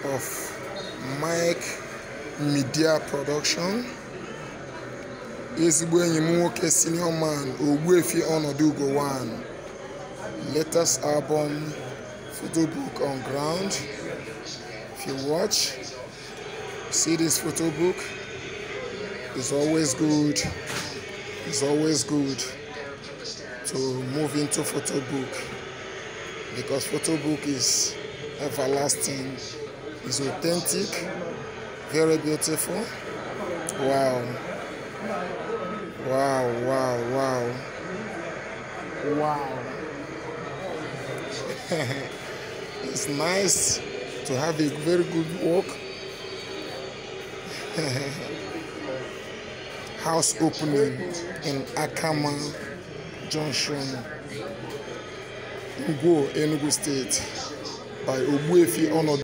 of Mike Media Production. Ezigbo enyi m nwoke senior man Ogbuefi Ọnọdụ Ugo 1. Latest album, photo book on ground. If you watch, see this photo book. It's always good. It's always good to move into photo book because photo book is everlasting. It's authentic, very beautiful. Wow. Wow, wow, wow. Wow. It's nice to have a very good work. House opening in Akama Junction, Ngwo, Enugu State by Ogbuefi Ọnọdụ.